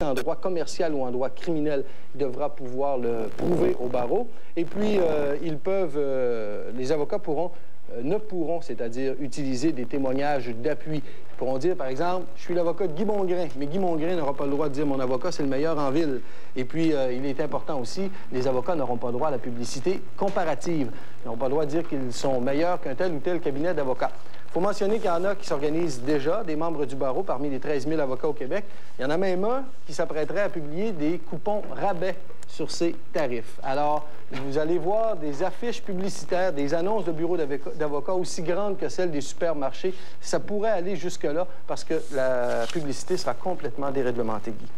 en droit commercial ou en droit criminel, il devra pouvoir le prouver au barreau. Et puis, les avocats ne pourront, c'est-à-dire utiliser des témoignages d'appui. Ils pourront dire, par exemple, je suis l'avocat de Guy Mongrain, mais Guy Mongrain n'aura pas le droit de dire mon avocat, c'est le meilleur en ville. Et puis, il est important aussi, les avocats n'auront pas droit à la publicité comparative. Ils n'auront pas le droit de dire qu'ils sont meilleurs qu'un tel ou tel cabinet d'avocats. Il faut mentionner qu'il y en a qui s'organisent déjà, des membres du barreau, parmi les 13 000 avocats au Québec. Il y en a même un qui s'apprêterait à publier des coupons rabais sur ses tarifs. Alors, vous allez voir des affiches publicitaires, des annonces de bureaux d'avocats aussi grandes que celles des supermarchés. Ça pourrait aller jusque-là parce que la publicité sera complètement déréglementée, Guy.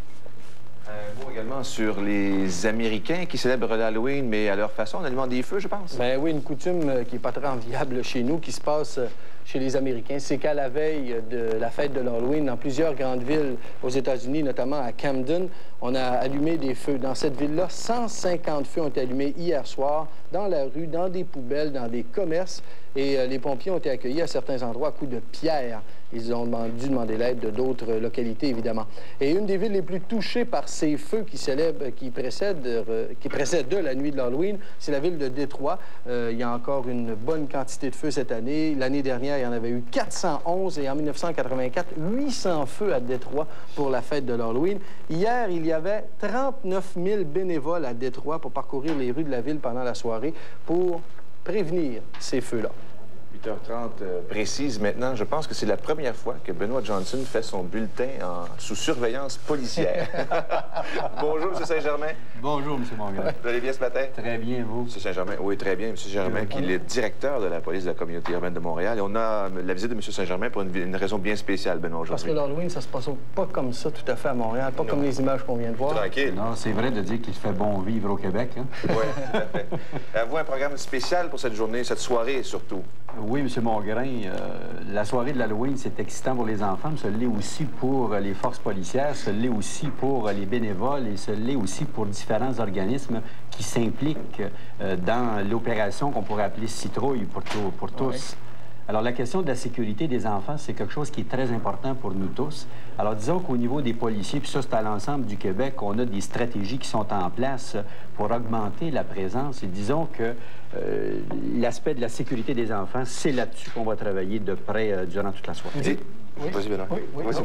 Un mot également sur les Américains qui célèbrent l'Halloween, mais à leur façon, en allumant des feux, je pense. Bien oui, une coutume qui n'est pas très enviable chez nous, qui se passe chez les Américains. C'est qu'à la veille de la fête de l'Halloween, dans plusieurs grandes villes aux États-Unis, notamment à Camden, on a allumé des feux. Dans cette ville-là, 150 feux ont été allumés hier soir, dans la rue, dans des poubelles, dans des commerces. Et les pompiers ont été accueillis à certains endroits à coups de pierre. Ils ont dû demander l'aide de d'autres localités, évidemment. Et une des villes les plus touchées par ces feux qui précèdent de la nuit de l'Halloween, c'est la ville de Détroit. Il y a encore une bonne quantité de feux cette année. L'année dernière, il y en avait eu 411 et en 1984, 800 feux à Détroit pour la fête de l'Halloween. Hier, il y avait 39 000 bénévoles à Détroit pour parcourir les rues de la ville pendant la soirée pour prévenir ces feux-là. 8h30 précise maintenant. Je pense que c'est la première fois que Benoît Johnson fait son bulletin sous surveillance policière. Bonjour, M. Saint-Germain. Bonjour, M. Mongrain. Vous allez bien ce matin? Très bien, vous? M. Saint-Germain, oui, très bien. M. Germain, qui est le directeur de la police de la communauté urbaine de Montréal. Et on a la visite de M. Saint-Germain pour une raison bien spéciale, Benoît, aujourd'hui. Parce que l'Halloween, ça se passe pas comme ça tout à fait à Montréal, pas comme les images qu'on vient de voir. Tranquille. Non, c'est vrai de dire qu'il fait bon vivre au Québec, hein? Oui, tout à fait. Avez-vous un programme spécial pour cette journée, cette soirée surtout? Oui, M. Mongrain. La soirée de l'Halloween, c'est excitant pour les enfants, mais ce l'est aussi pour les forces policières, ce l'est aussi pour les bénévoles et ce l'est aussi pour différents organismes qui s'impliquent dans l'opération qu'on pourrait appeler citrouille pour tous. Ouais. Alors, la question de la sécurité des enfants, c'est quelque chose qui est très important pour nous tous. Alors, disons qu'au niveau des policiers, puis ça, c'est à l'ensemble du Québec, on a des stratégies qui sont en place pour augmenter la présence. Et disons que l'aspect de la sécurité des enfants, c'est là-dessus qu'on va travailler de près durant toute la soirée. Oui. Vas-y, Benoît. Oui. Vas-y.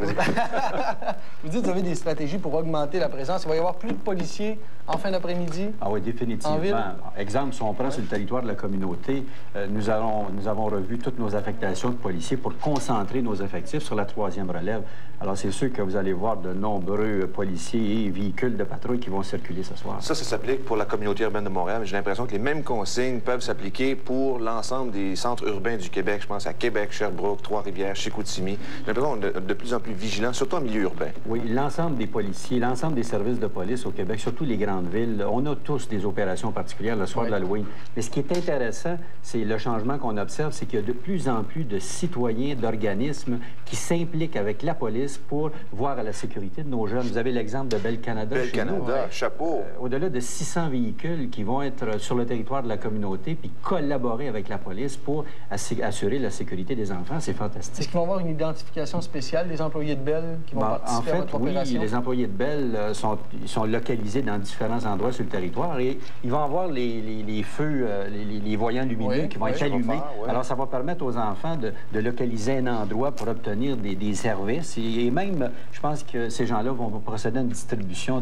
Vous dites que vous avez des stratégies pour augmenter la présence. Il va y avoir plus de policiers en fin d'après-midi? Ah oui, définitivement. En ville? Exemple, si on prend sur le territoire de la communauté, nous avons revu toutes nos affectations de policiers pour concentrer nos effectifs sur la 3e relève. Alors, c'est sûr que vous allez voir de nombreux policiers et véhicules de patrouille qui vont circuler ce soir. Ça s'applique pour la communauté urbaine de Montréal, mais j'ai l'impression que les mêmes consignes peuvent s'appliquer pour l'ensemble des centres urbains du Québec. Je pense à Québec, Sherbrooke, Trois-Rivières, Chicoutimi. J'ai l'impression de plus en plus vigilants, surtout en milieu urbain. Oui, l'ensemble des policiers, l'ensemble des services de police au Québec, surtout les grandes villes, on a tous des opérations particulières le soir de l'Halloween. Mais ce qui est intéressant, c'est le changement qu'on observe, c'est qu'il y a de plus en plus de citoyens, d'organismes qui s'impliquent avec la police pour voir à la sécurité de nos jeunes. Vous avez l'exemple de Bell Canada chez nous. Bell Canada, chapeau. Au-delà de 600 véhicules qui vont être sur le territoire de la communauté puis collaborer avec la police pour assurer la sécurité des enfants, c'est fantastique. Est-ce qu'ils vont avoir une identification spéciale des employés de Bell qui vont participer à votre opération? Oui, les employés de Bell sont localisés dans différents endroits sur le territoire et ils vont avoir les feux, les voyants lumineux qui vont être allumés. Alors, ça va permettre aux enfants de localiser un endroit pour obtenir des services. Et même, je pense que ces gens-là vont procéder à une distribution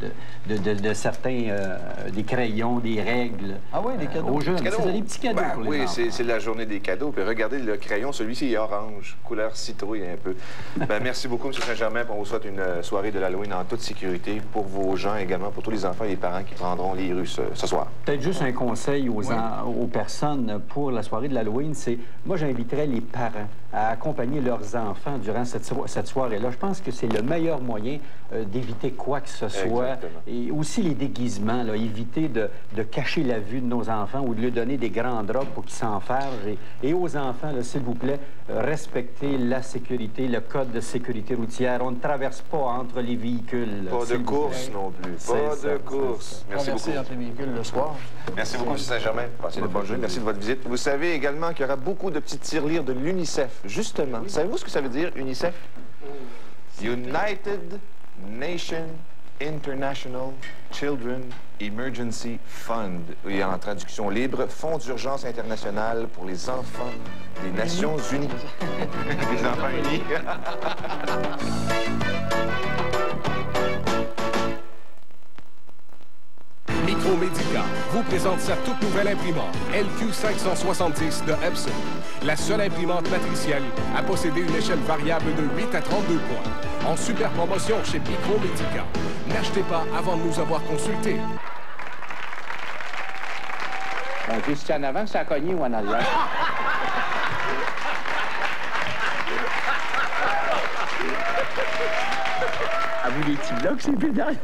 de certains, des crayons, des règles. Ah oui, des cadeaux. Aux jeunes. C'est des petits cadeaux pour les enfants. Oui, c'est la journée des cadeaux. Puis regardez le crayon, celui-ci est orange, couleur citrouille un peu. Merci beaucoup, M. Saint-Germain. On vous souhaite une soirée de l'Halloween en toute sécurité pour vos gens également, pour tous les enfants et les parents qui prendront les rues ce soir. Peut-être juste un conseil aux personnes pour la soirée de l'Halloween, c'est, moi, j'inviterais les parents à accompagner leurs enfants durant cette soirée-là. Je pense que c'est le meilleur moyen d'éviter quoi que ce soit. Exactement. Et aussi les déguisements, là, éviter de cacher la vue de nos enfants ou de leur donner des grands draps pour qu'ils s'enferment. Et aux enfants, s'il vous plaît, respectez la sécurité, le code de sécurité routière. On ne traverse pas entre les véhicules. Pas de course non plus. Pas de course. Merci beaucoup. Entre les véhicules le soir. Merci beaucoup, M. Saint-Germain. Passez une bonne journée. Merci de votre visite. Vous savez également qu'il y aura beaucoup de petites tirelires de l'UNICEF. Justement. Savez-vous ce que ça veut dire, UNICEF? United Nations International Children Emergency Fund, et en traduction libre, Fonds d'urgence international pour les enfants des Nations Unies. Les enfants unis. Micromédica vous présente sa toute nouvelle imprimante LQ570 de Epson. La seule imprimante matricielle à posséder une échelle variable de 8 à 32 points. En super promotion chez Micromédica. N'achetez pas avant de nous avoir consultés. Puis c'est en avant que ça a cogné ou en arrière? À vous les petits blocs, c'est pédales.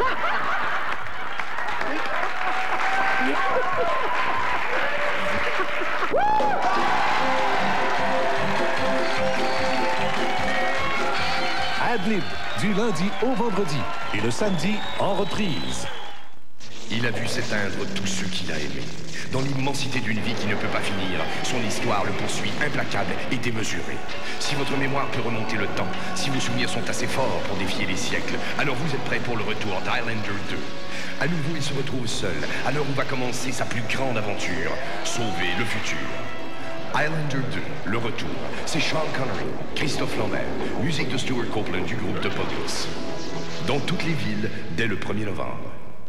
Adlib, du lundi au vendredi et le samedi en reprise. Il a vu s'éteindre tous ceux qu'il a aimés. Dans l'immensité d'une vie qui ne peut pas finir, son histoire le poursuit implacable et démesurée. Si votre mémoire peut remonter le temps, si vos souvenirs sont assez forts pour défier les siècles, alors vous êtes prêts pour le retour d'Highlander 2. À nouveau, il se retrouve seul, à l'heure où va commencer sa plus grande aventure, sauver le futur. Highlander 2, le retour. C'est Sean Connery, Christophe Lambert, musique de Stuart Copeland du groupe de Police. Dans toutes les villes, dès le 1er novembre.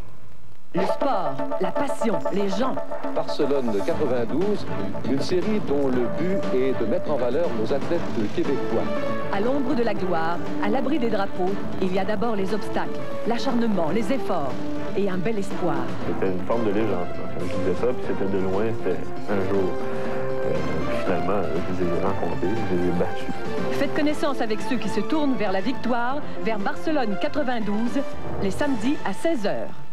Le sport, la passion, les gens. Barcelone 92, une série dont le but est de mettre en valeur nos athlètes québécois. À l'ombre de la gloire, à l'abri des drapeaux, il y a d'abord les obstacles, l'acharnement, les efforts et un bel espoir. C'était une forme de légende. Quand je disais ça, puis c'était de loin, c'était un jour. Finalement, je les ai rencontrés, je les ai battus. Faites connaissance avec ceux qui se tournent vers la victoire, vers Barcelone 92, les samedis à 16h.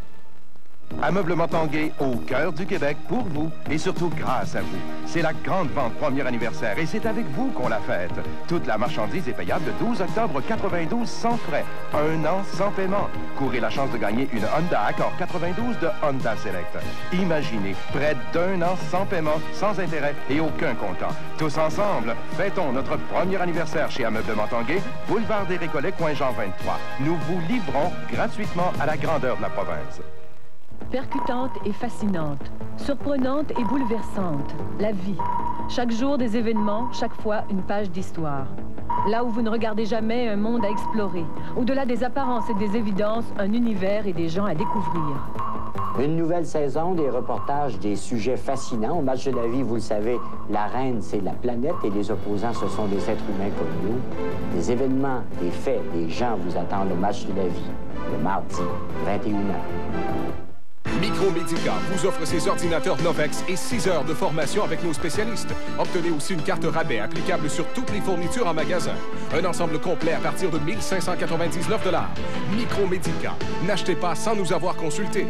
Ameublement Tanguay, au cœur du Québec, pour vous et surtout grâce à vous. C'est la grande vente premier anniversaire et c'est avec vous qu'on la fête. Toute la marchandise est payable le 12 octobre 92 sans frais. Un an sans paiement. Courez la chance de gagner une Honda Accord 92 de Honda Select. Imaginez, près d'1 an sans paiement, sans intérêt et aucun comptant. Tous ensemble, fêtons notre premier anniversaire chez Ameublement Tanguay, boulevard des Récollets, coin Jean 23. Nous vous livrons gratuitement à la grandeur de la province. Percutante et fascinante, surprenante et bouleversante, la vie. Chaque jour des événements, chaque fois une page d'histoire. Là où vous ne regardez jamais un monde à explorer, au-delà des apparences et des évidences, un univers et des gens à découvrir. Une nouvelle saison, des reportages, des sujets fascinants. Au match de la vie, vous le savez, la reine, c'est la planète et les opposants, ce sont des êtres humains comme nous. Des événements, des faits, des gens vous attendent au match de la vie, le mardi, 21h. Micromédica vous offre ses ordinateurs Novex et 6 heures de formation avec nos spécialistes. Obtenez aussi une carte rabais applicable sur toutes les fournitures en magasin. Un ensemble complet à partir de 1 599 $. Micromédica. N'achetez pas sans nous avoir consulté.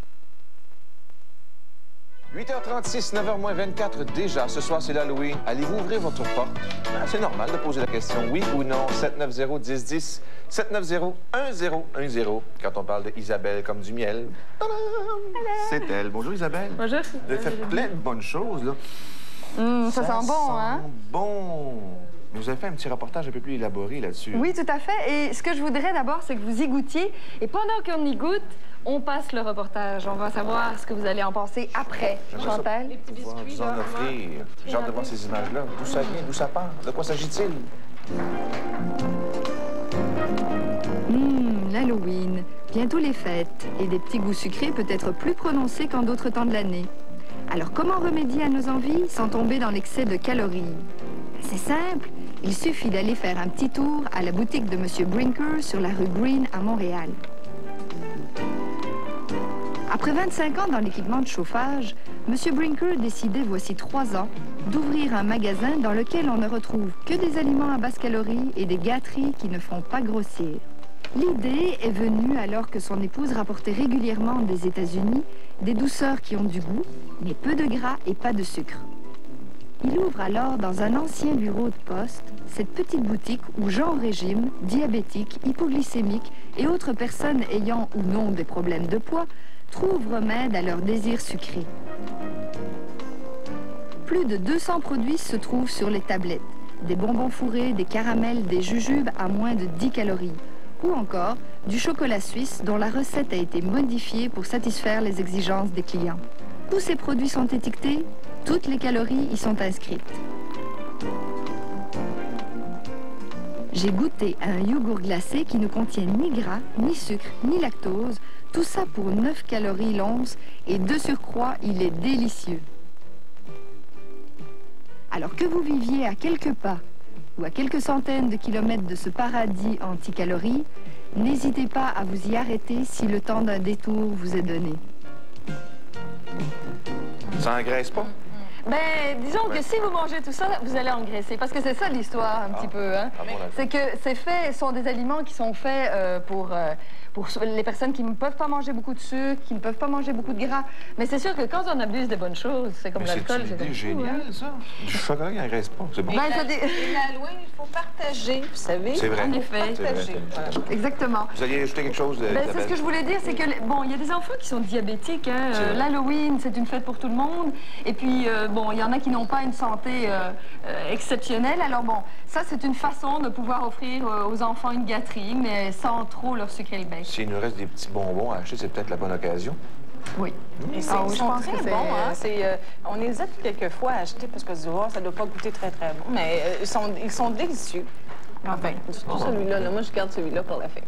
8h36, 9h-24 déjà. Ce soir, c'est l'Halloween. Allez-vous ouvrir votre porte? Ben, c'est normal de poser la question oui ou non. 790-1010, 790-1010. Quand on parle d'Isabelle comme du miel, c'est elle. Bonjour, Isabelle. Bonjour. Vous avez fait plein de bonnes choses, là. Ça sent bon, hein? Bon. Mais vous avez fait un petit reportage un peu plus élaboré là-dessus. Oui, tout à fait. Et ce que je voudrais d'abord, c'est que vous y goûtiez. Et pendant qu'on y goûte, on passe le reportage. On va savoir ce que vous allez en penser après. Chantal? Les petits biscuits, vous en offrir. J'ai hâte de voir ces images-là. D'où ça vient? D'où ça part? De quoi s'agit-il? L'Halloween. Bientôt les fêtes. Et des petits goûts sucrés peut-être plus prononcés qu'en d'autres temps de l'année. Alors, comment remédier à nos envies sans tomber dans l'excès de calories? C'est simple. Il suffit d'aller faire un petit tour à la boutique de M. Brinker sur la rue Green à Montréal. Après 25 ans dans l'équipement de chauffage, M. Brinker décidait, voici 3 ans, d'ouvrir un magasin dans lequel on ne retrouve que des aliments à basse calories et des gâteries qui ne font pas grossir. L'idée est venue alors que son épouse rapportait régulièrement des États-Unis des douceurs qui ont du goût, mais peu de gras et pas de sucre. Il ouvre alors dans un ancien bureau de poste cette petite boutique où gens au régime, diabétiques, hypoglycémiques et autres personnes ayant ou non des problèmes de poids trouvent remède à leur désir sucré. Plus de 200 produits se trouvent sur les tablettes. Des bonbons fourrés, des caramels, des jujubes à moins de 10 calories. Ou encore du chocolat suisse dont la recette a été modifiée pour satisfaire les exigences des clients. Tous ces produits sont étiquetés, toutes les calories y sont inscrites. J'ai goûté à un yogourt glacé qui ne contient ni gras, ni sucre, ni lactose, tout ça pour 9 calories l'once et de surcroît, il est délicieux. Alors que vous viviez à quelques pas ou à quelques centaines de kilomètres de ce paradis anti-calories, n'hésitez pas à vous y arrêter si le temps d'un détour vous est donné. Ça engraisse pas? Ben, disons que si vous mangez tout ça, vous allez engraisser. Parce que c'est ça l'histoire, un petit peu. Hein? C'est que ces faits sont des aliments qui sont faits pour les personnes qui ne peuvent pas manger beaucoup de sucre, qui ne peuvent pas manger beaucoup de gras. Mais c'est sûr que quand on abuse des bonnes choses, c'est comme l'alcool. C'est une idée géniale, ça. Du chocolat qui n'engraisse pas, c'est bon. Ben, l'Halloween, il faut partager, vous savez. C'est vrai. En effet. Partager. Voilà. Exactement. Vous alliez ajouter quelque chose? Ben, c'est ce que je voulais dire, c'est que, bon, il y a des enfants qui sont diabétiques. Hein? L'Halloween, c'est une fête pour tout le monde. Et puis, bon, il y en a qui n'ont pas une santé exceptionnelle. Alors, bon, ça, c'est une façon de pouvoir offrir aux enfants une gâterie, mais sans trop leur sucrer le bec. S'il nous reste des petits bonbons à acheter, c'est peut-être la bonne occasion. Oui. Et c'est je pense que c'est bon, hein? On hésite quelquefois à acheter parce que ça ne doit pas goûter très, très bon, mais ils sont délicieux. Enfin, surtout celui-là. Là, moi, je garde celui-là pour la fin.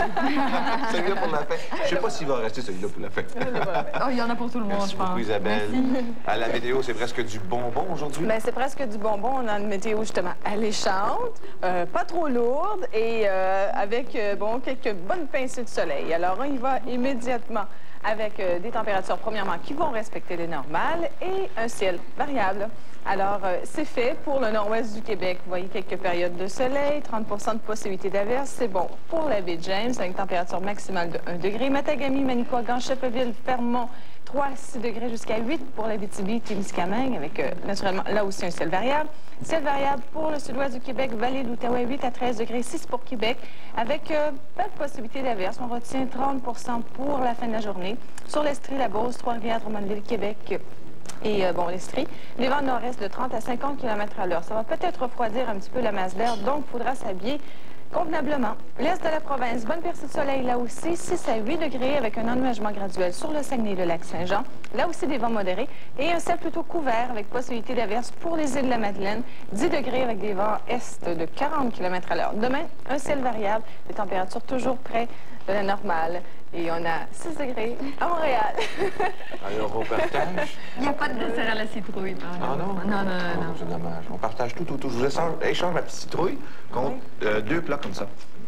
Celui-là pour la fin. Je ne sais pas s'il va rester celui-là pour la fin. Oh, il y en a pour tout le monde, je pense. Merci beaucoup, Isabelle. À la météo, c'est presque du bonbon aujourd'hui? Bien, c'est presque du bonbon. On a une météo, justement, alléchante, pas trop lourde et avec, bon, quelques bonnes pincées de soleil. Alors, on y va immédiatement avec des températures, premièrement, qui vont respecter les normales et un ciel variable. Alors, c'est fait pour le nord-ouest du Québec. Vous voyez quelques périodes de soleil, 30 de possibilité d'averse. C'est bon pour la baie James, avec une température maximale de 1 degré. Matagami, Manicouagan, Chapeville, Fermont, 3 à 6 degrés jusqu'à 8 pour la Abitibi-Témiscamingue, avec naturellement là aussi un ciel variable. Ciel variable pour le sud-ouest du Québec, vallée de l'Outaouais, 8 à 13 degrés, 6 pour Québec, avec pas de possibilité d'averse. On retient 30 pour la fin de la journée. Sur l'Estrie, la Beauce, Trois-Rivières, Drummondville, Québec et, bon, l'Estrie. Les vents nord-est de 30 à 50 km à l'heure. Ça va peut-être refroidir un petit peu la masse d'air, donc il faudra s'habiller convenablement. L'est de la province, bonne percée de soleil là aussi, 6 à 8 degrés avec un ennuagement graduel sur le Saguenay et le lac Saint-Jean. Là aussi des vents modérés et un ciel plutôt couvert avec possibilité d'averse pour les îles de la Madeleine, 10 degrés avec des vents est de 40 km à l'heure. Demain, un ciel variable, des températures toujours près de la normale. Et on a 6 degrés à Montréal. Alors, on partage? Il n'y a pas de dessert à la citrouille, par exemple. Ah non? Non. C'est dommage. On partage tout. Je vous échange ma petite citrouille contre 2 plats comme ça.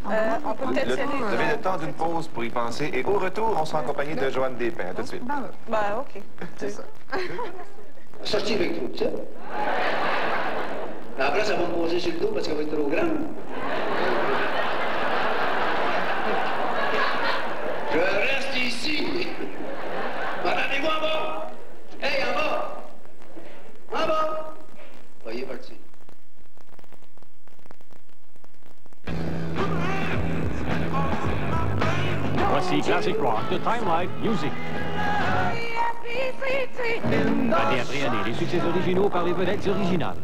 On peut peut-être Vous avez le temps d'une pause pour y penser. Et au retour, on sera en compagnie de Joanne Despins. À tout de suite. Ben, OK. C'est ça. Sortir avec tout, ça. Après, ça va me poser sur le dos parce qu'elle va être trop grande. Je reste ici. Attendez-moi en bas. Hey, en bas. En bas. Voyez parti. Voici Classic Rock de Time Life Music. Année après année, les succès originaux par les vedettes originales.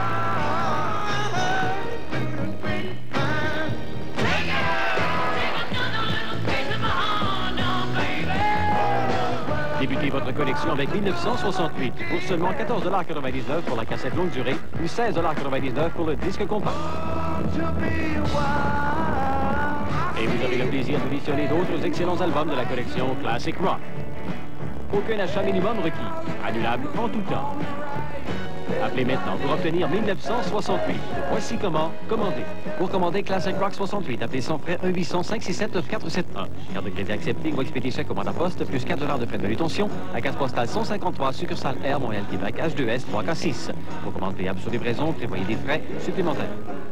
Débutez votre collection avec 1968 pour seulement 14,99 $ pour la cassette longue durée ou 16,99 $ pour le disque compact. Et vous aurez le plaisir d'auditionner d'autres excellents albums de la collection Classic Rock. Aucun achat minimum requis, annulable en tout temps. Appelez maintenant pour obtenir 1968. Voici comment commander. Pour commander Classic Rock 68, appelez sans frais 1-800-567-9471. Carte de crédit acceptée ou expédiez chèque commande à poste, plus 4 $ de frais de manutention, à carte postale 153, succursale R, Montréal, Québec, H2S 3K6. Pour commande payable sur livraison, prévoyez des frais supplémentaires.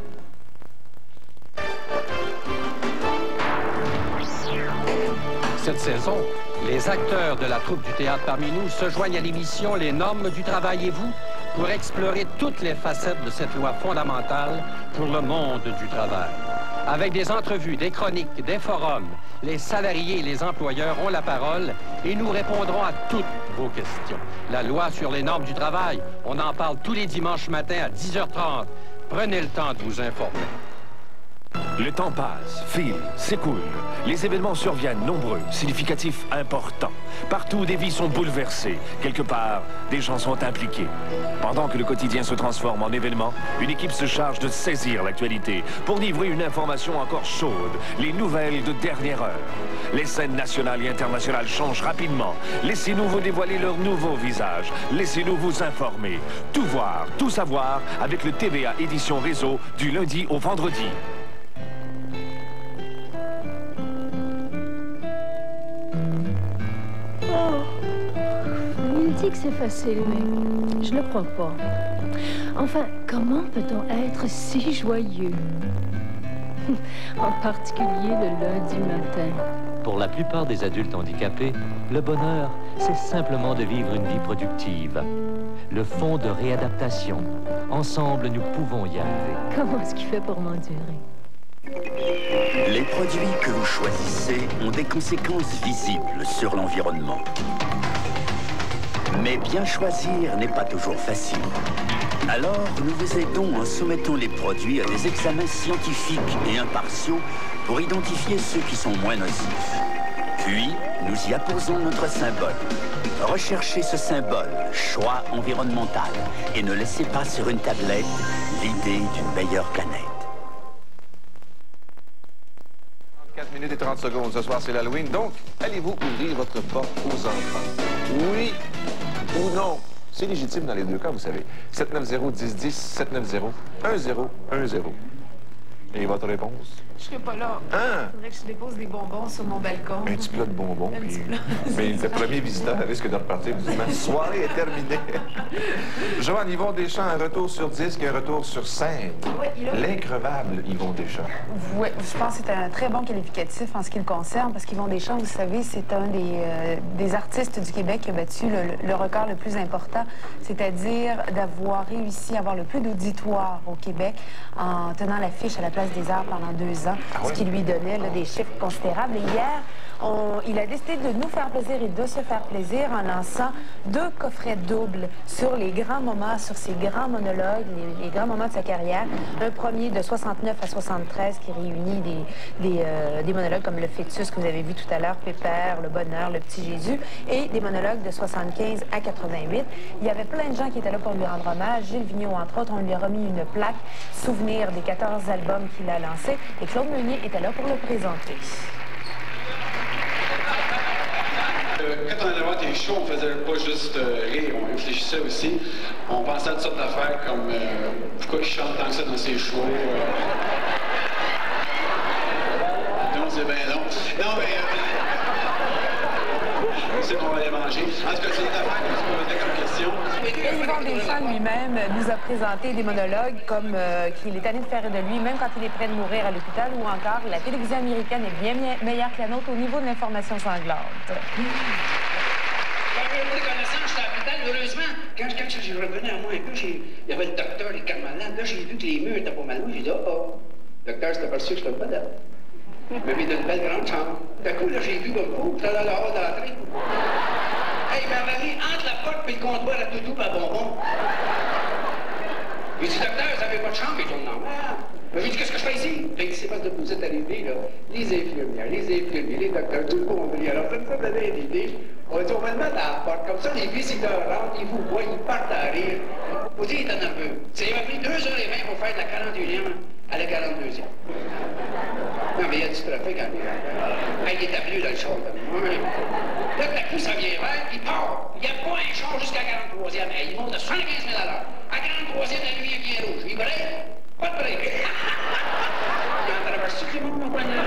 Cette saison, les acteurs de la troupe du théâtre parmi nous se joignent à l'émission Les normes du travail et vous pour explorer toutes les facettes de cette loi fondamentale pour le monde du travail. Avec des entrevues, des chroniques, des forums, les salariés et les employeurs ont la parole et nous répondrons à toutes vos questions. La loi sur les normes du travail, on en parle tous les dimanches matins à 10h30. Prenez le temps de vous informer. Le temps passe, file, s'écoule. Les événements surviennent nombreux, significatifs, importants. Partout, des vies sont bouleversées. Quelque part, des gens sont impliqués. Pendant que le quotidien se transforme en événement, une équipe se charge de saisir l'actualité pour livrer une information encore chaude, les nouvelles de dernière heure. Les scènes nationales et internationales changent rapidement. Laissez-nous vous dévoiler leur nouveau visage. Laissez-nous vous informer. Tout voir, tout savoir avec le TVA Édition Réseau du lundi au vendredi. Oh, il dit que c'est facile, mais je le crois pas. Enfin, comment peut-on être si joyeux? En particulier le lundi matin. Pour la plupart des adultes handicapés, le bonheur, c'est simplement de vivre une vie productive. Le fonds de réadaptation. Ensemble, nous pouvons y arriver. Comment est-ce qu'il fait pour m'endurer? Les produits que vous choisissez ont des conséquences visibles sur l'environnement. Mais bien choisir n'est pas toujours facile. Alors, nous vous aidons en soumettant les produits à des examens scientifiques et impartiaux pour identifier ceux qui sont moins nocifs. Puis, nous y apposons notre symbole. Recherchez ce symbole, choix environnemental, et ne laissez pas sur une tablette l'idée d'une meilleure planète. 4 minutes et 30 secondes. Ce soir, c'est l'Halloween. Donc, allez-vous ouvrir votre porte aux enfants? Oui ou non? C'est légitime dans les deux cas, vous savez. 790-1010, 790-1010. Et votre réponse? Je serai pas là. Hein? Il faudrait que je dépose des bonbons sur mon balcon. Un petit plat de bonbons. Puis... Mais le premier visiteur risque de repartir. Ma soirée est terminée. Joanne, Yvon Deschamps, un retour sur disque et un retour sur scène. Oui, l'increvable Yvon Deschamps. Oui, je pense que c'est un très bon qualificatif en ce qui le concerne, parce qu'Yvon Deschamps, vous savez, c'est un des artistes du Québec qui a battu le record le plus important, c'est-à-dire d'avoir réussi à avoir le plus d'auditoire au Québec en tenant l'affiche à la Place des Arts pendant 2 ans, ce qui lui donnait là, des chiffres considérables. Et hier, il a décidé de nous faire plaisir et de se faire plaisir en lançant 2 coffrets doubles sur les grands moments, sur ses grands monologues, les grands moments de sa carrière. Un premier de 69 à 73 qui réunit des monologues comme Le Fœtus que vous avez vu tout à l'heure, Pépère, Le Bonheur, Le Petit Jésus, et des monologues de 75 à 88. Il y avait plein de gens qui étaient là pour lui rendre hommage. Gilles Vigneault, entre autres, on lui a remis une plaque souvenir des 14 albums qu'il a lancés, et Claude Meunier était là pour le présenter. Quand on allait voir tes shows, on faisait pas juste rire, on réfléchissait aussi. On pensait à toutes sortes d'affaires comme pourquoi il chante tant que ça dans ses shows. Non, c'est bien long. Non, mais... c'est qu'on va aller manger. En tout cas, c'est une affaire que je posais comme question. Et Yvon Deschamps lui-même nous a présenté des monologues comme qu'il est allé de faire de lui, même quand il est prêt de mourir à l'hôpital, ou encore la télévision américaine est bien meilleure que la nôtre au niveau de l'information sanglante. J'étais à l'hôpital, heureusement, quand je revenais à moi un peu, il y avait le docteur, les cas malades. Là, j'ai vu que les murs étaient pas mal loin. J'ai dit, oh, docteur, c'était pas sûr que je te malade. Il m'a mis dans une belle grande chambre. D'un coup, là, j'ai vu comme fou, là, là, là, d'entrée. Hey, il m'a mis entre la porte et le comptoir à toutou par bonbon. J'ai dit, docteur, vous n'avez pas de chambre? Il dit, non. J'ai dit, qu'est-ce que je fais ici? J'ai dit, c'est parce que vous êtes arrivés, là, les infirmières, les docteurs, tout le monde. Alors, ça me donner une idée. On va dire, on va le mettre à la porte. Comme ça, les visiteurs rentrent, ils vous voient, ils partent à rire. Vous dites, il est nerveux. Il m'a pris 2h20 pour faire de la 41e à la 42e. Non, mais il y a du trafic en il est appelé dans le char. Là, tout à coup, ça vient vert, il part. Il n'y a pas un char jusqu'à 43e. Il monte à 75 000 à l'heure. À 43e, la lumière vient rouge. Il break. Pas de break. Il a traversé tout le monde, mon poignet.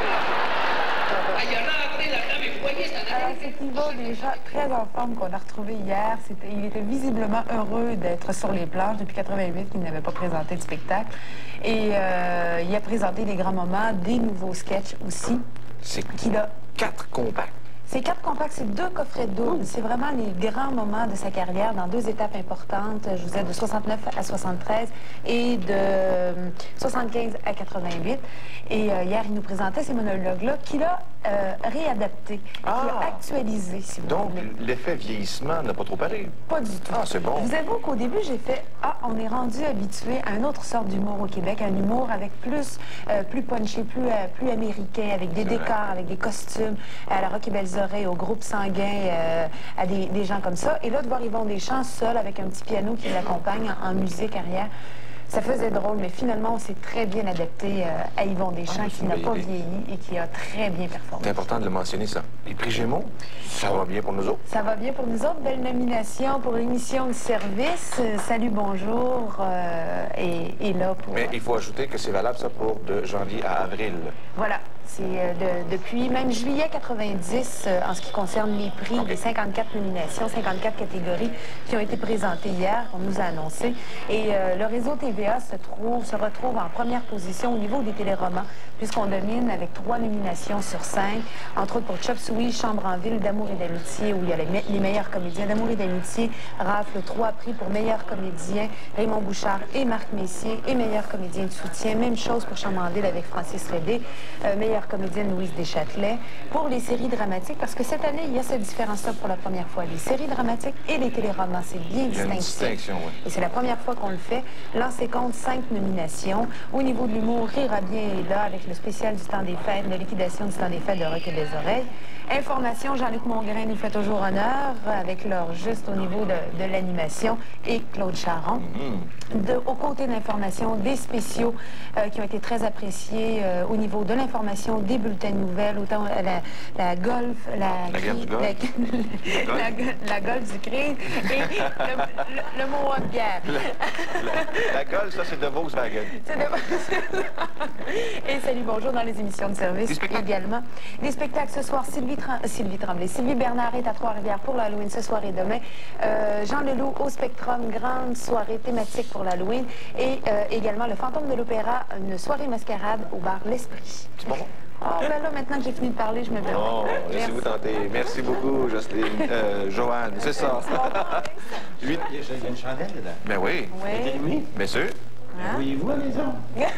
Il a rentré là-dedans, mais vous voyez, c'est un ami. C'est Yvon Deschamps, très en forme, qu'on a retrouvé hier. Il était visiblement heureux d'être sur les planches depuis 88, qu'il n'avait pas présenté de spectacle. Et il a présenté des grands moments, des nouveaux sketchs aussi. C'est 4 compacts. C'est 4 compacts, c'est 2 coffrets doubles. C'est vraiment les grands moments de sa carrière dans 2 étapes importantes. Je vous ai de 69 à 73 et de 75 à 88. Et hier, il nous présentait ces monologues-là qu'il a réadapté, qui est actualisé, si vous voulez. Donc, l'effet vieillissement n'a pas trop parlé? Pas du tout. Ah, c'est bon. Je vous avoue qu'au début, j'ai fait « Ah, on est rendu habitué à une autre sorte d'humour au Québec, un humour avec plus punché, plus américain, avec des décors, avec des costumes, à la Rock et Belles Oreilles, au groupe sanguin, à des gens comme ça. » Et là, de voir Yvon Deschamps seul avec un petit piano qui l'accompagne en musique arrière, ça faisait drôle, mais finalement, on s'est très bien adapté à Yvon Deschamps, qui n'a pas vieilli et qui a très bien performé. C'est important de le mentionner, ça. Les prix Gémeaux, ça va bien pour nous autres? Ça va bien pour nous autres. Belle nomination pour l'émission de service. Salut, bonjour. Et là pour... Mais il faut ajouter que c'est valable, ça, pour de janvier à avril. Voilà. C'est depuis même juillet 90, en ce qui concerne les prix des 54 nominations, 54 catégories qui ont été présentées hier, on nous a annoncé. Et le réseau TVA se retrouve en première position au niveau des téléromans, puisqu'on domine avec 3 nominations sur 5, entre autres pour Chop Suey, Chambre en ville, d'Amour et d'amitié, où il y a les meilleurs comédiens. D'Amour et d'amitié rafle 3 prix pour meilleurs comédiens, Raymond Bouchard et Marc Messier, et meilleurs comédiens de soutien. Même chose pour Chambre en ville avec Francis Redé, meilleure comédienne Louise Deschâtelet. Pour les séries dramatiques, parce que cette année, il y a cette différence-là pour la première fois. Les séries dramatiques et les téléromans, c'est bien distinctif. Oui. Et c'est la première fois qu'on le fait. Lancez compte 5 nominations. Au niveau de l'humour, Rira bien est là avec le spécial du temps des fêtes, de liquidation du temps des fêtes de Rock et des Oreilles. Information, Jean-Luc Mongrain nous fait toujours honneur avec leur juste au niveau de l'animation et Claude Charon. Aux côtés de l'information, des spéciaux qui ont été très appréciés au niveau de l'information, des bulletins de nouvelles, autant la golf, la golf du crime et le mot de guerre. La golf, ça, c'est de Volkswagen. Et salut, bonjour dans les émissions de service également. Des spectacles ce soir, Sylvie Tremblay. Sylvie Bernard est à Trois-Rivières pour l'Halloween ce soir et demain. Jean Leloup au Spectrum, grande soirée thématique pour l'Halloween. Et également le Fantôme de l'Opéra, une soirée mascarade au bar L'Esprit. C'est bon? Oh, là, maintenant que j'ai fini de parler, je me permets. Oh, laissez-vous tenter. Merci beaucoup, Jocelyne. Joanne, c'est ça. Il y a une chandelle dedans. Ben oui. Oui. Bien sûr. Voyez-vous à la maison?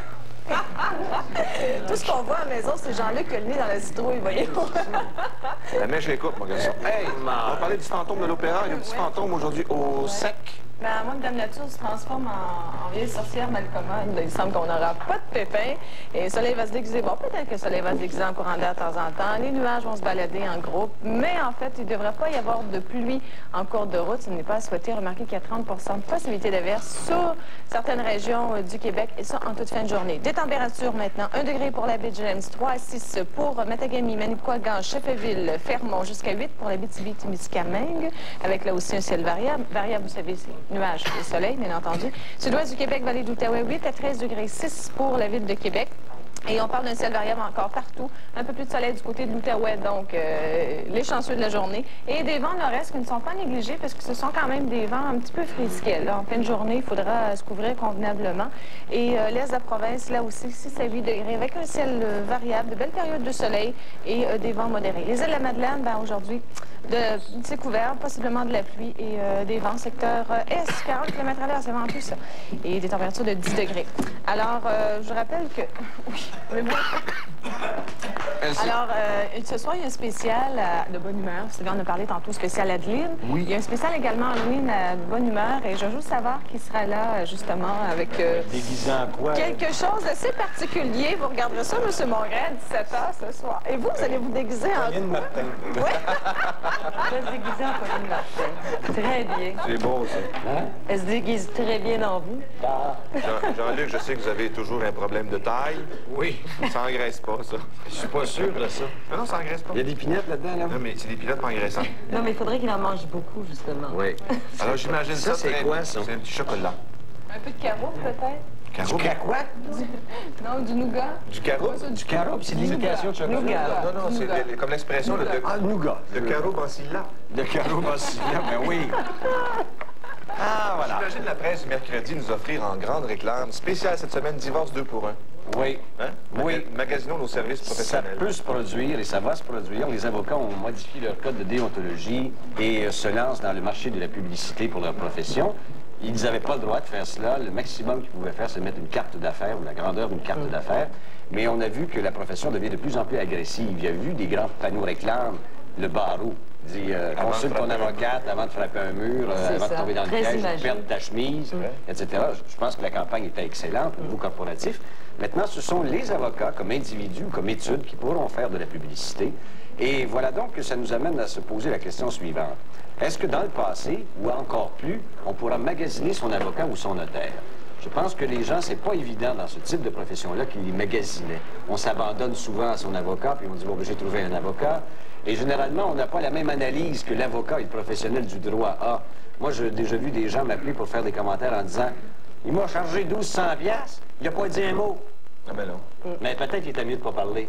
Tout ce qu'on voit à la maison, c'est Jean-Luc qui a le nez dans la citrouille, voyez-vous. La mèche l'écoute, mon garçon. Hey, on va parler du fantôme de l'Opéra. Il y a un petit fantôme aujourd'hui au sec. Ben, à moins que Dame Nature se transforme en vieille sorcière malcommode, il semble qu'on n'aura pas de pépins. Et le soleil va se déguiser. Bon, peut-être que le soleil va se déguiser en courant d'air de temps en temps. Les nuages vont se balader en groupe. Mais en fait, il ne devrait pas y avoir de pluie en cours de route. Ce n'est pas à souhaiter. Remarquez qu'il y a 30 de possibilité d'averse sur certaines régions du Québec, et ça en toute fin de journée. Des températures maintenant. 1 degré pour la baie de James, 3 à 6 pour Matagami, Manicouagan, Chefferville, Fermont, jusqu'à 8 pour la Abitibi-Témiscamingue, avec là aussi un ciel variable. Variable, vous savez, c'est nuages et soleil, bien entendu. Sud-ouest du Québec, vallée de l'Outaouais, 8 à 13 degrés, 6 pour la ville de Québec. Et on parle d'un ciel variable encore partout. Un peu plus de soleil du côté de l'Outaouais, donc les chanceux de la journée. Et des vents nord-est qui ne sont pas négligés parce que ce sont quand même des vents un petit peu frisquets. Là. En pleine journée, il faudra se couvrir convenablement. Et l'est de la province, là aussi, 6 à 8 degrés avec un ciel variable, de belles périodes de soleil et des vents modérés. Les îles de la Madeleine, ben, aujourd'hui, c'est couvert, possiblement de la pluie et des vents secteur est, 40 km/h, c'est vraiment tout ça. Et des températures de 10 degrés. Alors, je rappelle que... Oui. Alors, ce soir, il y a un spécial de bonne humeur. Sylvain en a parlé tantôt, spécial Adeline. Oui. Il y a un spécial également Halloween à bonne humeur. Et je veux juste savoir qui sera là, justement, avec déguisant quoi? Quelque chose d'assez particulier. Vous regarderez ça, M. Mongrain, à 17h ce soir. Et vous allez vous déguiser en Pauline Martin. Oui. Je vais se déguiser en Pauline Martin. Très bien. C'est beau, ça. Hein? Elle se déguise très bien en vous. Jean-Luc, je sais que vous avez toujours un problème de taille. Oui. Ça engraisse pas, ça. Je suis pas sûr de ça. Non, ça engraisse pas. Il y a des pinettes là-dedans, là? Non, mais c'est des pinettes pas engraissantes. Non, mais il faudrait qu'il en mange beaucoup, justement. Oui. Alors, j'imagine ça. C'est quoi, ça? C'est un petit chocolat. Un peu de carreau, peut-être? Carreau? Du quoi? Non, du nougat. Du carreau? Du carreau, c'est de l'imitation de chocolat. Non, c'est comme l'expression de... Ah, nougat. Le carreau Bancilla. Le carreau Bancilla, ben oui. Ah, voilà. J'imagine la presse du mercredi nous offrir en grande réclame, spéciale cette semaine, divorce 2 pour 1. Oui. Hein? Oui. Magasinons nos services professionnels. Ça peut se produire et ça va se produire. Les avocats ont modifié leur code de déontologie et se lancent dans le marché de la publicité pour leur profession. Ils n'avaient pas le droit de faire cela. Le maximum qu'ils pouvaient faire, c'est mettre une carte d'affaires ou la grandeur d'une carte d'affaires. Mais on a vu que la profession devient de plus en plus agressive. Il y a eu des grands panneaux réclames, le barreau. Dit, consulte ton avocate avant de frapper un mur, avant de tomber dans le piège, perdre ta chemise, etc. Je pense que la campagne était excellente au niveau corporatif. Maintenant, ce sont les avocats, comme individus, comme études, qui pourront faire de la publicité. Et voilà donc que ça nous amène à se poser la question suivante. Est-ce que dans le passé, ou encore plus, on pourra magasiner son avocat ou son notaire? Je pense que les gens, c'est pas évident dans ce type de profession-là qu'ils les magasinaient. On s'abandonne souvent à son avocat, puis on dit, bon, ben, j'ai trouvé un avocat. Et généralement, on n'a pas la même analyse que l'avocat et le professionnel du droit a. Moi, j'ai déjà vu des gens m'appeler pour faire des commentaires en disant, il m'a chargé 1200$, il n'a pas dit un mot. Ah ben non. Mais peut-être qu'il était mieux de ne pas parler.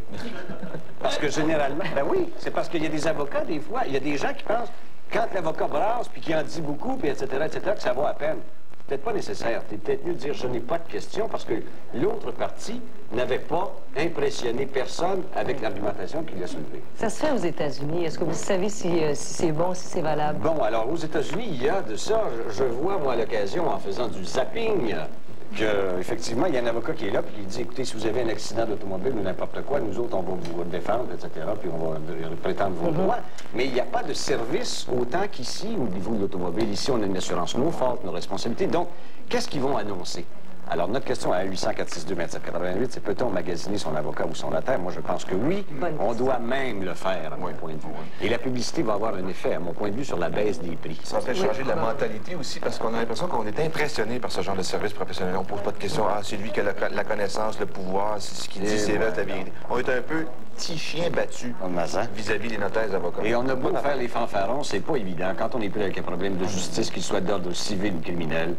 Parce que généralement, ben oui, c'est parce qu'il y a des avocats, des fois, il y a des gens qui pensent, quand l'avocat brasse, puis qui en dit beaucoup, puis etc., que ça vaut à peine. Peut-être pas nécessaire. C'est peut-être mieux de dire, je n'ai pas de questions, parce que l'autre partie n'avait pas impressionné personne avec l'argumentation qu'il a soulevée. Ça se fait aux États-Unis. Est-ce que vous savez si c'est bon, si c'est valable? Bon, alors, aux États-Unis, il y a de ça. Je vois, moi, à l'occasion, en faisant du zapping, qu'effectivement, il y a un avocat qui est là et qui dit, écoutez, si vous avez un accident d'automobile ou n'importe quoi, nous autres, on va vous défendre, etc., puis on va prétendre vos droits. Mais il n'y a pas de service autant qu'ici, au niveau de l'automobile. Ici, on a une assurance no fault, nos responsabilités. Donc, qu'est-ce qu'ils vont annoncer? Alors, notre question à 800-462-2788, c'est peut-on magasiner son avocat ou son notaire? Moi, je pense que oui. On doit même le faire, à mon point de vue. Et la publicité va avoir un effet, à mon point de vue, sur la baisse des prix. Ça fait changer la mentalité aussi, parce qu'on a l'impression qu'on est impressionné par ce genre de service professionnel. On ne pose pas de questions. Ah, c'est lui qui a la connaissance, le pouvoir, c'est ce qu'il dit, c'est vrai, la vérité. On est un peu petit chien battu vis-à-vis des notaires et avocats. Et on a beau faire les fanfarons, c'est pas évident. Quand on est pris avec un problème de justice, qu'il soit d'ordre civil ou criminel,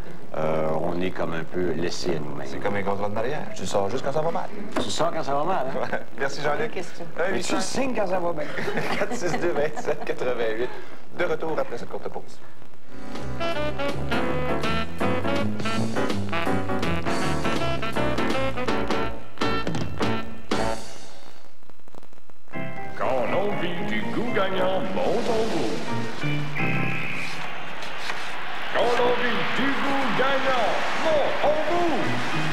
on est comme un peu laissé à nous-mêmes. C'est comme un contrat de mariage. Tu sors juste quand ça va mal. Tu sors quand ça va mal, hein? Merci Jean-Luc. Mais tu signes quand ça va bien. 462-2788. De retour après cette courte pause. Quand l'envie du goût gagnant monte en vous. Quand l'envie du goût gagnant monte en vous.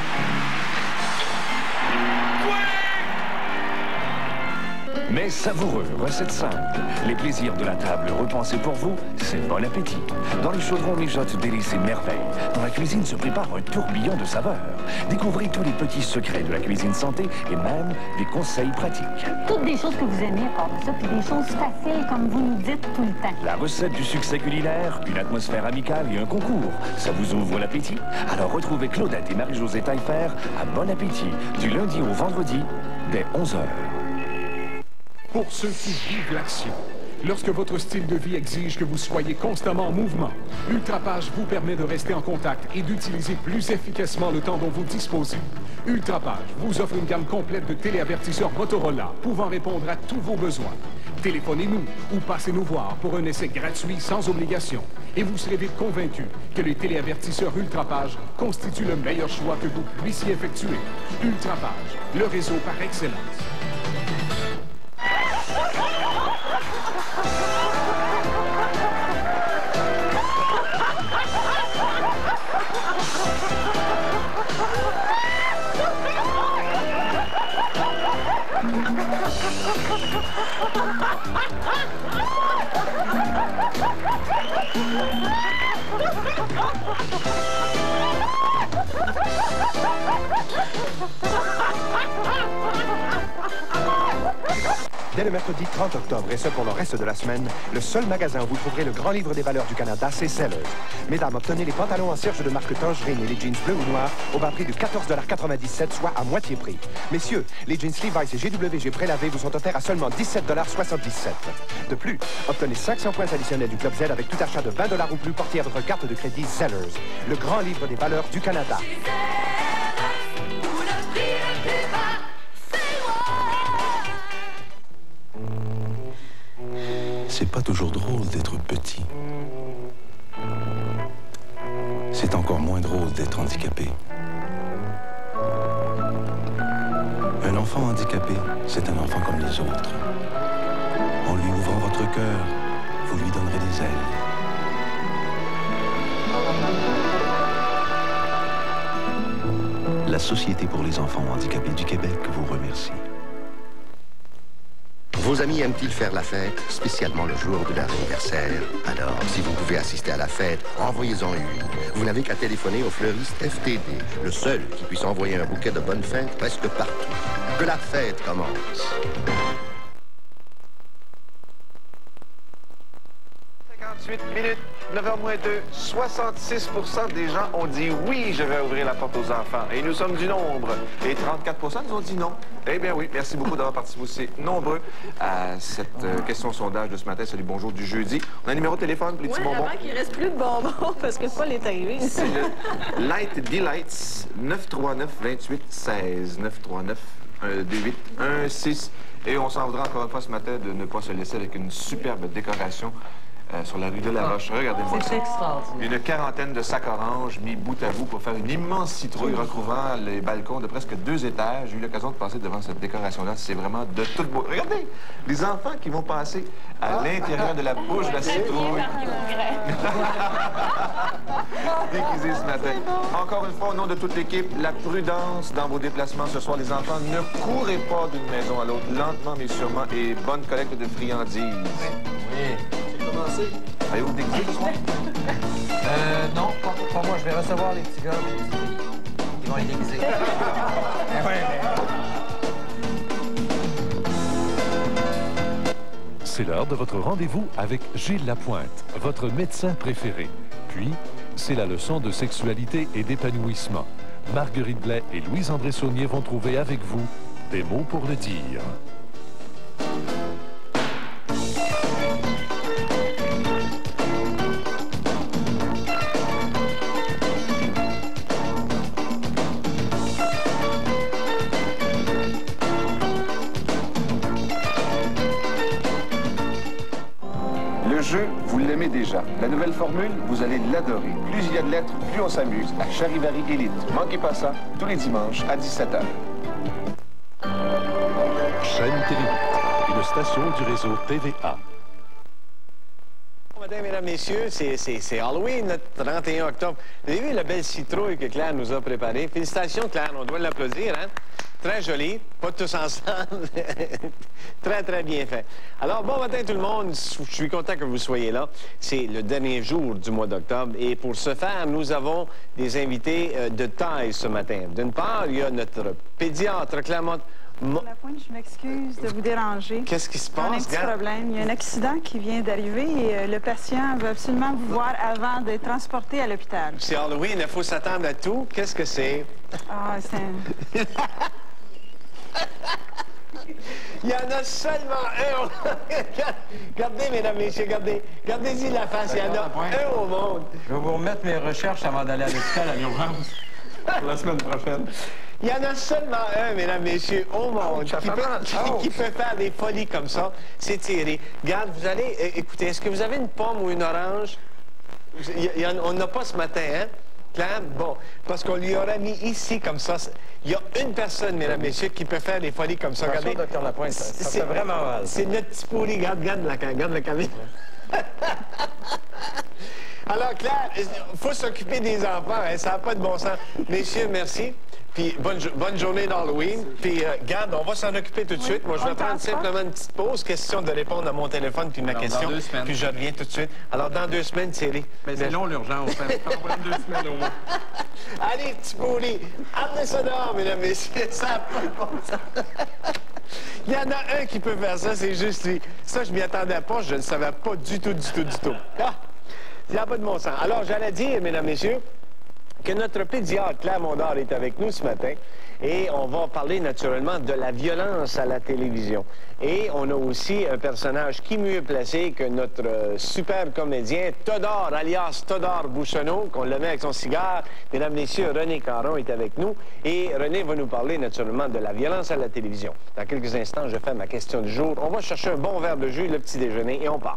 Mais savoureux, recette simple. Les plaisirs de la table repensés pour vous, c'est bon appétit. Dans les chaudrons mijotent délices et merveilles. Dans la cuisine se prépare un tourbillon de saveurs. Découvrez tous les petits secrets de la cuisine santé et même des conseils pratiques. Toutes des choses que vous aimez à part de ça, puis des choses faciles comme vous nous dites tout le temps. La recette du succès culinaire, une atmosphère amicale et un concours. Ça vous ouvre l'appétit? Alors retrouvez Claudette et Marie-Josée Taillefer à Bon Appétit, du lundi au vendredi, dès 11h. Pour ceux qui vivent l'action, lorsque votre style de vie exige que vous soyez constamment en mouvement, Ultrapage vous permet de rester en contact et d'utiliser plus efficacement le temps dont vous disposez. Ultrapage vous offre une gamme complète de téléavertisseurs Motorola pouvant répondre à tous vos besoins. Téléphonez-nous ou passez nous voir pour un essai gratuit sans obligation. Et vous serez vite convaincu que les téléavertisseurs Ultrapage constituent le meilleur choix que vous puissiez effectuer. Ultrapage, le réseau par excellence. Dès le mercredi 30 octobre, et ce pour le reste de la semaine, le seul magasin où vous trouverez le grand livre des valeurs du Canada, c'est Sellers. Mesdames, obtenez les pantalons en serge de marque Tangerine et les jeans bleus ou noirs au bas prix de 14,97 $, soit à moitié prix. Messieurs, les jeans Levi's et GWG prélavés vous sont offerts à seulement 17,77 $. De plus, obtenez 500 points additionnels du Club Z avec tout achat de 20 $ ou plus porté à votre carte de crédit Sellers. Le grand livre des valeurs du Canada. C'est pas toujours drôle d'être petit. C'est encore moins drôle d'être handicapé. Un enfant handicapé, c'est un enfant comme les autres. En lui ouvrant votre cœur, vous lui donnerez des ailes. la Société pour les enfants handicapés du Québec vous remercie. Vos amis aiment-ils faire la fête, spécialement le jour de leur anniversaire? Alors, si vous pouvez assister à la fête, envoyez-en une. Vous n'avez qu'à téléphoner au fleuriste FTD, le seul qui puisse envoyer un bouquet de bonnes fêtes presque partout. Que la fête commence. 58 minutes, 9h-2, 66% des gens ont dit oui, je vais ouvrir la porte aux enfants. Et nous sommes du nombre. Et 34% nous ont dit non. Eh bien oui, merci beaucoup d'avoir participé aussi nombreux à cette question sondage de ce matin. Salut, bonjour du jeudi. On a un numéro de téléphone pour les petits bonbons. Avant qu'il ne reste plus de bonbons parce que Paul est arrivé. C'est le Light Delights 939-28-16. 939-28-16. Et on s'en voudra encore une fois ce matin de ne pas se laisser avec une superbe décoration sur la rue de la Roche. Regardez-moi ça. C'est extraordinaire. Une quarantaine de sacs oranges mis bout à bout pour faire une immense citrouille recouvrant les balcons de presque 2 étages. J'ai eu l'occasion de passer devant cette décoration-là. C'est vraiment de toute beauté. Regardez, les enfants qui vont passer à l'intérieur de la bouche de la citrouille. Déguisés ce matin. Encore une fois, au nom de toute l'équipe, la prudence dans vos déplacements ce soir, les enfants. Ne courez pas d'une maison à l'autre, lentement mais sûrement, et bonne collecte de friandises. Oui. Commencer. Allez-vous déguiser ce soir? Non, pas moi. Je vais recevoir les petits gars. Ils vont être déguisés. C'est l'heure de votre rendez-vous avec Gilles Lapointe, votre médecin préféré. Puis, c'est la leçon de sexualité et d'épanouissement. Marguerite Blais et Louise-André Saunier vont trouver avec vous des mots pour le dire. Le jeu, vous l'aimez déjà. La nouvelle formule, vous allez l'adorer. Plus il y a de lettres, plus on s'amuse. À Charivari Élite. Manquez pas ça, tous les dimanches à 17h. Chaîne Télé, une station du réseau TVA. Bon matin, mesdames, messieurs, c'est Halloween, le 31 octobre. Vous avez vu la belle citrouille que Claire nous a préparée? Félicitations, Claire, on doit l'applaudir, hein? Très joli, pas tous ensemble. Très, très bien fait. Alors, bon matin tout le monde, je suis content que vous soyez là. C'est le dernier jour du mois d'octobre et pour ce faire, nous avons des invités de taille ce matin. D'une part, il y a notre pédiatre Clermont. Lapointe, je m'excuse de vous déranger. Qu'est-ce qui se passe? On a un petit problème. Il y a un accident qui vient d'arriver et le patient veut absolument vous voir avant d'être transporté à l'hôpital. C'est Halloween, il faut s'attendre à tout. Qu'est-ce que c'est? Ah, c'est un... Il y en a seulement un. Regardez, mesdames, messieurs, regardez-y la face. Il y en a un au monde. Je vais vous remettre mes recherches avant d'aller à l'hôpital à l'urgence pour la semaine prochaine. Il y en a seulement un, mesdames, messieurs, au monde qui peut faire des folies comme ça. C'est Thierry. Regarde, vous allez... écoutez, est-ce que vous avez une pomme ou une orange? On n'a pas ce matin, hein? Claire? Bon, parce qu'on lui aurait mis ici comme ça. Il y a une personne, mesdames, messieurs, qui peut faire des folies comme ça. Regardez, Dr. Lapointe, ça fait vraiment mal. C'est notre petit pourri. Regarde la caméra. Alors, Claire, il faut s'occuper des enfants. Hein, ça n'a pas de bon sens. Messieurs, merci. Puis, bonne journée d'Halloween. Puis, garde, on va s'en occuper tout de suite. Moi, je vais prendre simplement une petite pause. Question de répondre à mon téléphone puis ma question. Dans 2 semaines. Puis, je reviens tout de suite. Alors, dans 2 semaines, Thierry. Mais c'est long, l'urgence. Ça prend 2 semaines au moins. Allez, petit pourri. Amenez ça dehors, mesdames, messieurs. Ça n'a pas de bon sens. Il y en a un qui peut faire ça, c'est juste lui. Ça, je m'y attendais pas. Je ne savais pas du tout. Ah! Il n'y a pas de bon sens. Alors, j'allais dire, mesdames, messieurs, que notre pédiatre Claire Mondor est avec nous ce matin et on va parler naturellement de la violence à la télévision. Et on a aussi un personnage qui mieux placé que notre super comédien Todor, alias Todor Bouchonneau, qu'on le met avec son cigare. Mesdames, messieurs, René Caron est avec nous et René va nous parler naturellement de la violence à la télévision. Dans quelques instants, je fais ma question du jour. On va chercher un bon verre de jus, le petit déjeuner et on part.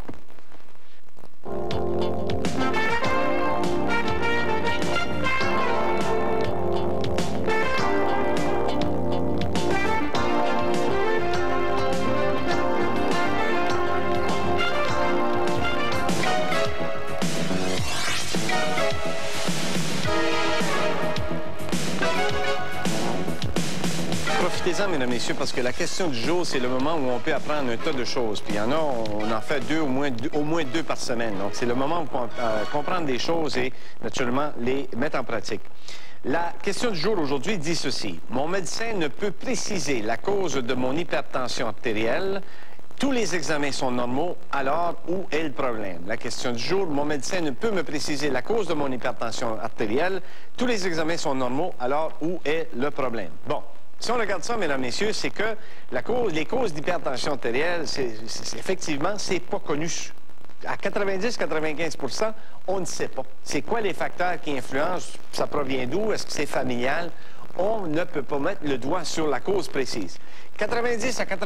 profitez-en, mesdames et messieurs, parce que la question du jour, c'est le moment où on peut apprendre un tas de choses. Puis il y en a, on en fait au moins deux par semaine. Donc, c'est le moment où on peut comprendre des choses et, naturellement, les mettre en pratique. La question du jour aujourd'hui dit ceci. Mon médecin ne peut préciser la cause de mon hypertension artérielle. Tous les examens sont normaux, alors où est le problème? La question du jour, mon médecin ne peut me préciser la cause de mon hypertension artérielle. Tous les examens sont normaux, alors où est le problème? Bon, si on regarde ça, mesdames, messieurs, c'est que les causes d'hypertension artérielle, effectivement, c'est pas connu. À 90-95 on ne sait pas. C'est quoi les facteurs qui influencent? Ça provient d'où? Est-ce que c'est familial? On ne peut pas mettre le doigt sur la cause précise. 90 à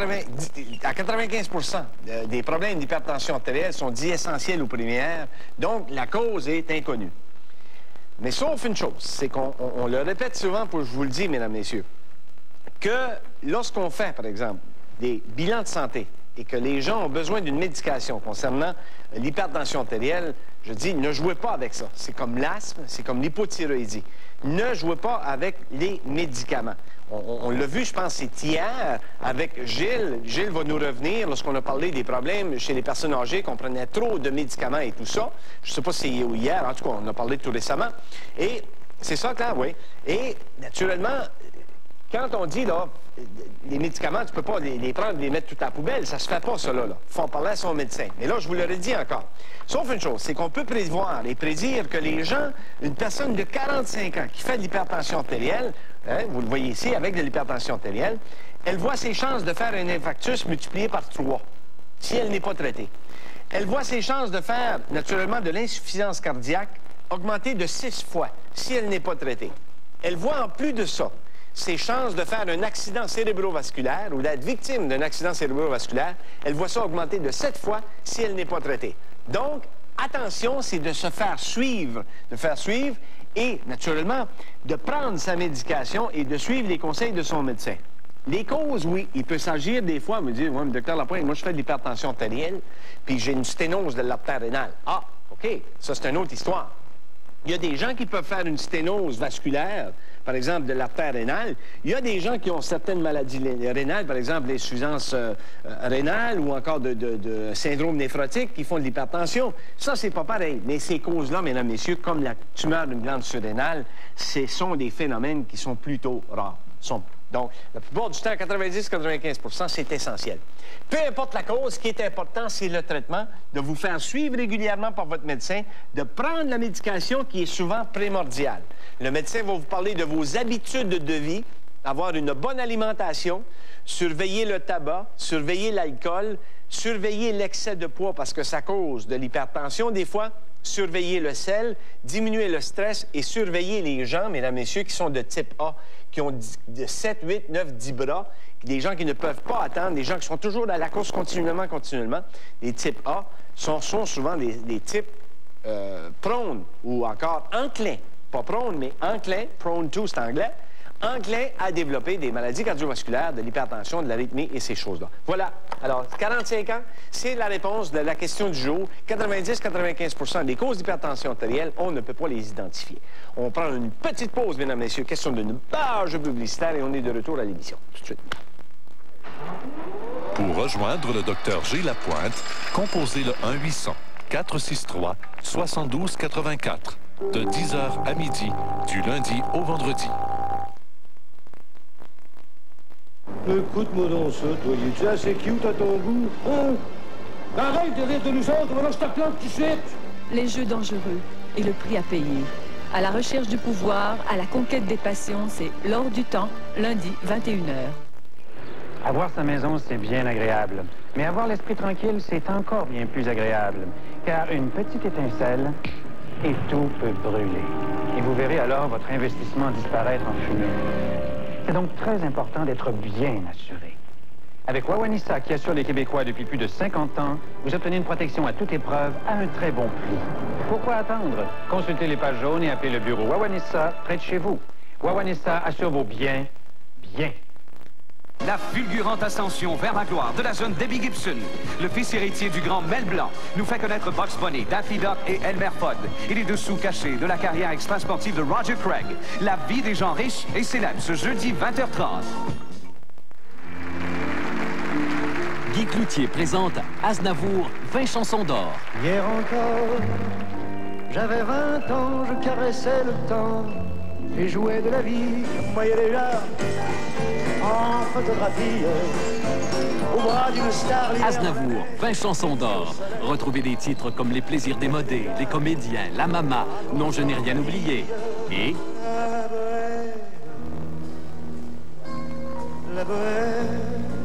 95 des problèmes d'hypertension artérielle sont dits essentiels ou primaires, donc la cause est inconnue. Mais sauf une chose, c'est qu'on le répète souvent, pour je vous le dis, mesdames, messieurs, que lorsqu'on fait, par exemple, des bilans de santé et que les gens ont besoin d'une médication concernant l'hypertension artérielle, je dis, ne jouez pas avec ça. C'est comme l'asthme, c'est comme l'hypothyroïdie. Ne jouez pas avec les médicaments. On l'a vu, je pense, c'est hier, avec Gilles. Gilles va nous revenir lorsqu'on a parlé des problèmes chez les personnes âgées, qu'on prenait trop de médicaments et tout ça. Je ne sais pas si c'est hier, en tout cas, on a parlé tout récemment. Et c'est ça, clair, oui. Et, naturellement, quand on dit, là, les médicaments, tu ne peux pas les prendre et les mettre tout à la poubelle, ça se fait pas, ça, là. Il faut en parler à son médecin. Mais là, je vous l'aurais dit encore. Sauf une chose, c'est qu'on peut prévoir et prédire que les gens, une personne de 45 ans qui fait de l'hypertension artérielle, hein, vous le voyez ici, avec de l'hypertension artérielle, elle voit ses chances de faire un infarctus multipliées par 3, si elle n'est pas traitée. Elle voit ses chances de faire, naturellement, de l'insuffisance cardiaque augmenter de 6 fois, si elle n'est pas traitée. Elle voit en plus de ça ses chances de faire un accident cérébrovasculaire ou d'être victime d'un accident cérébrovasculaire, elle voit ça augmenter de 7 fois si elle n'est pas traitée. Donc, attention, c'est de se faire suivre, et, naturellement, de prendre sa médication et de suivre les conseils de son médecin. Les causes, oui, il peut s'agir des fois, me dire, « Oui, mais docteur Lapointe, moi je fais de l'hypertension artérielle, puis j'ai une sténose de l'artère rénale. » Ah, OK, ça c'est une autre histoire. Il y a des gens qui peuvent faire une sténose vasculaire, par exemple, de l'artère rénale. Il y a des gens qui ont certaines maladies rénales, par exemple, l'insuffisance rénale ou encore de syndrome néphrotique qui font de l'hypertension. Ça, c'est pas pareil. Mais ces causes-là, mesdames, messieurs, comme la tumeur d'une glande surrénale, ce sont des phénomènes qui sont plutôt rares. Donc, la plupart du temps, 90-95 c'est essentiel. Peu importe la cause, ce qui est important, c'est le traitement, de vous faire suivre régulièrement par votre médecin, de prendre la médication qui est souvent primordiale. Le médecin va vous parler de vos habitudes de vie, avoir une bonne alimentation, surveiller le tabac, surveiller l'alcool, surveiller l'excès de poids parce que ça cause de l'hypertension des fois, surveiller le sel, diminuer le stress et surveiller les gens, mesdames, messieurs, qui sont de type A, qui ont 7, 8, 9, 10 bras, des gens qui ne peuvent pas attendre, des gens qui sont toujours à la course continuellement. Les types A sont souvent des types prone ou encore enclins, pas prone, mais enclin, prone to, c'est anglais, enclin à développer des maladies cardiovasculaires, de l'hypertension, de l'arythmie et ces choses-là. Voilà. Alors, 45 ans, c'est la réponse de la question du jour. 90-95 des causes d'hypertension artérielle, on ne peut pas les identifier. On prend une petite pause, mesdames et messieurs, question d'une page publicitaire et on est de retour à l'émission. Tout de suite. Pour rejoindre le Dr G. Lapointe, composez le 1-800-463-7284 de 10h à midi, du lundi au vendredi. Écoute-moi donc ça, toi. Es-tu assez cute à ton goût? Hein? Arrête de rire de nous autres, maintenant je te plante tout de suite! Les jeux dangereux et le prix à payer. À la recherche du pouvoir, à la conquête des passions, c'est L'Or du Temps, lundi, 21h. Avoir sa maison, c'est bien agréable. Mais avoir l'esprit tranquille, c'est encore bien plus agréable. Car une petite étincelle et tout peut brûler. Et vous verrez alors votre investissement disparaître en fumée. C'est donc très important d'être bien assuré. Avec Wawanissa, qui assure les Québécois depuis plus de 50 ans, vous obtenez une protection à toute épreuve à un très bon prix. Pourquoi attendre? Consultez les pages jaunes et appelez le bureau Wawanissa près de chez vous. Wawanissa assure vos biens, bien. La fulgurante ascension vers la gloire de la jeune Debbie Gibson, le fils héritier du grand Mel Blanc, nous fait connaître Bugs Bunny, Daffy Duck et Elmer Fudd. Et les dessous cachés de la carrière extra-sportive de Roger Craig. La vie des gens riches et célèbres ce jeudi 20h30. Cloutier présente Aznavour, 20 chansons d'or. Hier encore, j'avais 20 ans, je caressais le temps et jouais de la vie. Je me voyais déjà en photographie au bras d'une star. Aznavour, 20 chansons d'or. Retrouvez des titres comme Les plaisirs démodés, Les comédiens, La Mama, Non, je n'ai rien oublié. Et... La bohème,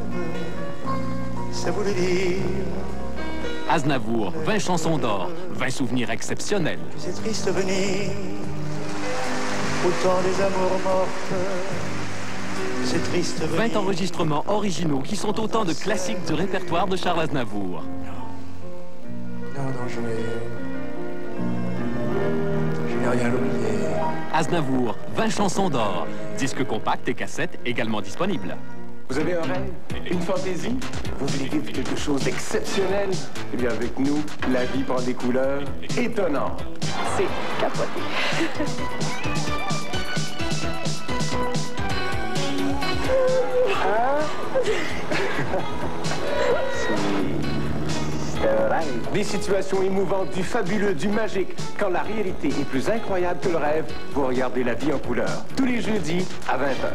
ça voulait dire... Aznavour, 20 chansons d'or, 20 souvenirs exceptionnels. C'est triste venir au temps des amours mortes. C'est triste venir... 20 enregistrements originaux qui sont autant de classiques du répertoire de Charles Aznavour. Non, je n'ai rien oublié. Aznavour, 20 chansons d'or. Disques compacts et cassettes également disponibles. Vous avez un rêve, une fantaisie? Vous voulez vivre quelque chose d'exceptionnel? Eh bien, avec nous, la vie prend des couleurs étonnantes. C'est capoté. C'est un rêve. Des situations émouvantes, du fabuleux, du magique. Quand la réalité est plus incroyable que le rêve, vous regardez la vie en couleur. Tous les jeudis à 20h.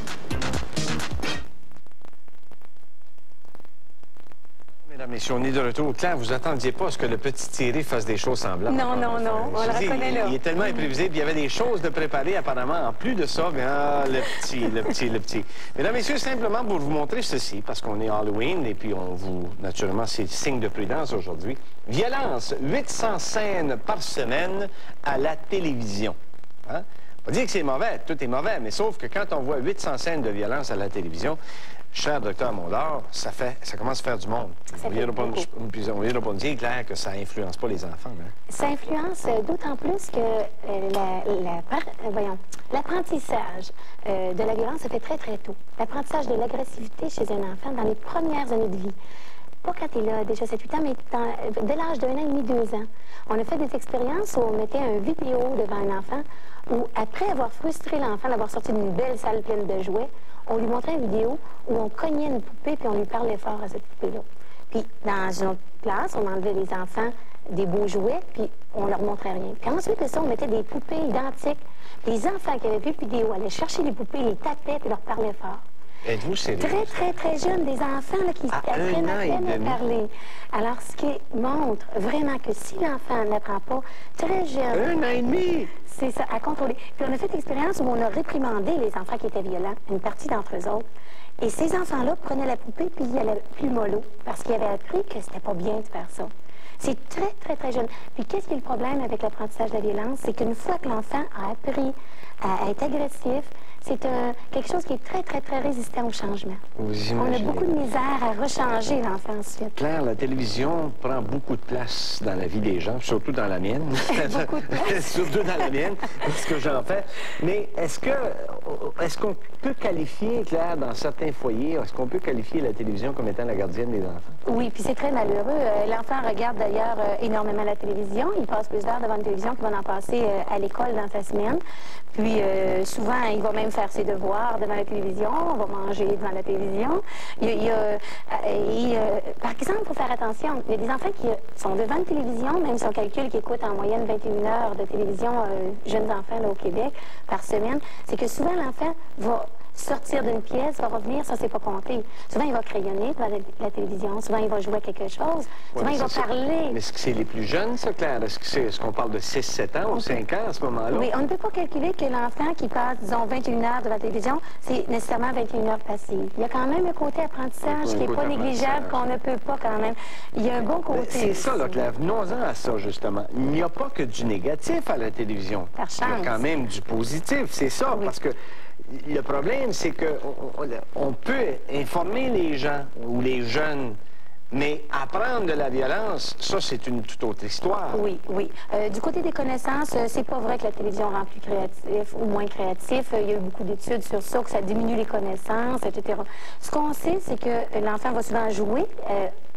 Mesdames, messieurs, on est de retour. Claire, vous attendiez pas à ce que le petit Thierry fasse des choses semblables? Non, on le reconnaît là. Il est tellement imprévisible. Il y avait des choses de préparer apparemment. En plus de ça, mais le petit. Mesdames, messieurs, simplement pour vous montrer ceci, parce qu'on est Halloween et puis on vous... Naturellement, c'est signe de prudence aujourd'hui. Violence, 800 scènes par semaine à la télévision. Hein? On dit que c'est mauvais, tout est mauvais, mais sauf que quand on voit 800 scènes de violence à la télévision, cher docteur Mondor, ça commence à faire du monde. On vient de pas me dire, Claire, que ça influence pas les enfants. Hein? Ça influence d'autant plus que l'apprentissage de la violence se fait très, très tôt. L'apprentissage de l'agressivité chez un enfant dans les premières années de vie. Pas quand il a déjà 7-8 ans, mais dès l'âge d'1 an et demi, 2 ans. On a fait des expériences où on mettait une vidéo devant un enfant où, après avoir frustré l'enfant d'avoir sorti d'une belle salle pleine de jouets, on lui montrait une vidéo où on cognait une poupée puis on lui parlait fort à cette poupée-là. Puis, dans une autre classe, on enlevait les enfants des beaux jouets puis on leur montrait rien. Puis ensuite de ça, on mettait des poupées identiques. Les enfants qui avaient vu la vidéo allaient chercher les poupées, les tapaient puis leur parlaient fort. Êtes-vous sérieux? Très, très, très jeunes, des enfants là, qui apprennent à peine à parler. Alors, ce qui montre vraiment que si l'enfant n'apprend pas très jeune... 1 an et demi! C'est ça, à contrôler. Puis on a fait l'expérience où on a réprimandé les enfants qui étaient violents, une partie d'entre eux autres. Et ces enfants-là prenaient la poupée puis ils allaient plus mollo, parce qu'ils avaient appris que c'était pas bien de faire ça. C'est très, très, très jeune. Puis qu'est-ce qui est le problème avec l'apprentissage de la violence? C'est qu'une fois que l'enfant a appris à être agressif, c'est quelque chose qui est très, très, très résistant au changement. On a beaucoup de misère à rechanger l'enfant ensuite. Claire, la télévision prend beaucoup de place dans la vie des gens, surtout dans la mienne. Beaucoup de place. Surtout dans la mienne, c'est ce que j'en fais. Mais est-ce qu'on peut qualifier, Claire, dans certains foyers, est-ce qu'on peut qualifier la télévision comme étant la gardienne des enfants? Oui, puis c'est très malheureux. L'enfant regarde d'ailleurs énormément la télévision. Il passe plus d'heures devant une télévision qu'il va en passer à l'école dans sa semaine. Puis souvent, il va même faire ses devoirs devant la télévision, on va manger devant la télévision. Par exemple, il faut faire attention, il y a des enfants qui sont devant une télévision, même si on calcule qu'ils écoutent en moyenne 21 heures de télévision, jeunes enfants là, au Québec, par semaine, c'est que souvent l'enfant va sortir d'une pièce, va revenir, ça c'est pas compté. Souvent il va crayonner devant la télévision, souvent il va jouer à quelque chose, souvent il va parler. Mais est-ce que c'est les plus jeunes, ça, Claire? Est-ce qu'on parle de 6-7 ans ou 5 ans à ce moment-là? Oui, on ne peut pas calculer que l'enfant qui passe, disons, 21 heures devant la télévision, c'est nécessairement 21 heures passives. Il y a quand même un côté apprentissage qui n'est pas négligeable, qu'on ne peut pas quand même. Il y a un bon côté. C'est ça, là, Claire. Venons-en à ça, justement. Il n'y a pas que du négatif à la télévision. Par chance. Il y a quand même du positif, c'est ça, parce que le problème, c'est qu'on peut informer les gens ou les jeunes, mais apprendre de la violence, ça, c'est une toute autre histoire. Oui, oui. Du côté des connaissances, c'est pas vrai que la télévision rend plus créatif ou moins créatif. Il y a eu beaucoup d'études sur ça, que ça diminue les connaissances, etc. Ce qu'on sait, c'est que l'enfant va souvent jouer